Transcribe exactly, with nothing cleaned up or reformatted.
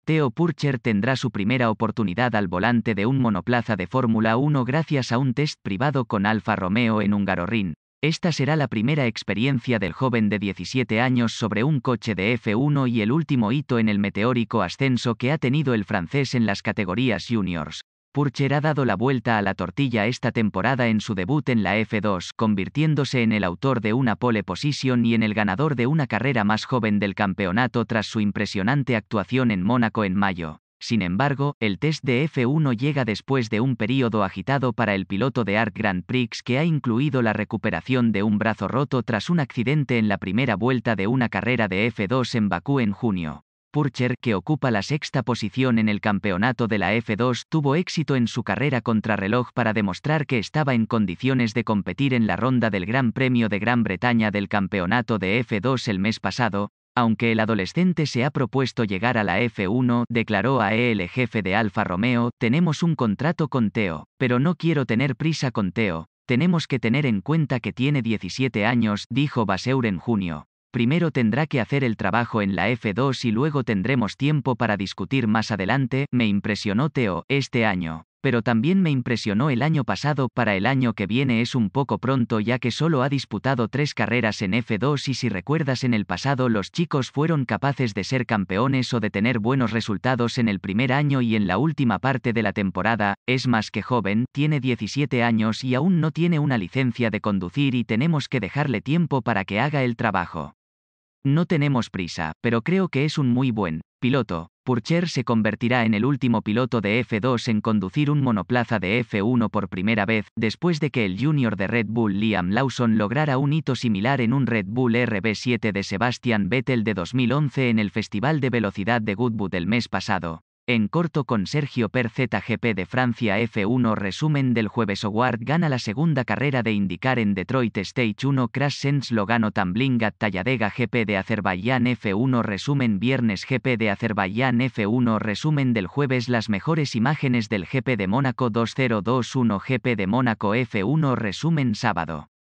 Theo Purcher tendrá su primera oportunidad al volante de un monoplaza de Fórmula uno gracias a un test privado con Alfa Romeo en Hungaroring. Esta será la primera experiencia del joven de diecisiete años sobre un coche de F uno y el último hito en el meteórico ascenso que ha tenido el francés en las categorías juniors. Purcher ha dado la vuelta a la tortilla esta temporada en su debut en la F dos, convirtiéndose en el autor de una pole position y en el ganador de una carrera más joven del campeonato tras su impresionante actuación en Mónaco en mayo. Sin embargo, el test de F uno llega después de un período agitado para el piloto de Arc Grand Prix que ha incluido la recuperación de un brazo roto tras un accidente en la primera vuelta de una carrera de F dos en Bakú en junio. Purcher, que ocupa la sexta posición en el campeonato de la F dos, tuvo éxito en su carrera contrarreloj para demostrar que estaba en condiciones de competir en la ronda del Gran Premio de Gran Bretaña del campeonato de F dos el mes pasado. Aunque el adolescente se ha propuesto llegar a la F uno, declaró a E el jefe de Alfa Romeo, tenemos un contrato con Theo, pero no quiero tener prisa con Theo, tenemos que tener en cuenta que tiene diecisiete años, dijo Vasseur en junio. Primero tendrá que hacer el trabajo en la F dos y luego tendremos tiempo para discutir más adelante. Me impresionó Theo este año, pero también me impresionó el año pasado. Para el año que viene es un poco pronto ya que solo ha disputado tres carreras en F dos y si recuerdas en el pasado los chicos fueron capaces de ser campeones o de tener buenos resultados en el primer año y en la última parte de la temporada. Es más que joven, tiene diecisiete años y aún no tiene una licencia de conducir y tenemos que dejarle tiempo para que haga el trabajo. No tenemos prisa, pero creo que es un muy buen piloto. Purcher se convertirá en el último piloto de F dos en conducir un monoplaza de F uno por primera vez, después de que el junior de Red Bull Liam Lawson lograra un hito similar en un Red Bull R B siete de Sebastian Vettel de dos mil once en el Festival de Velocidad de Goodwood el mes pasado. En corto con Sergio Per Z G P de Francia F uno resumen del jueves. Howard gana la segunda carrera de IndyCar en Detroit Stage uno. Crash Sense lo ganó Tambling at Talladega G P de Azerbaiyán F uno resumen viernes. G P de Azerbaiyán F uno resumen del jueves. Las mejores imágenes del G P de Mónaco dos mil veintiuno. G P de Mónaco F uno resumen sábado.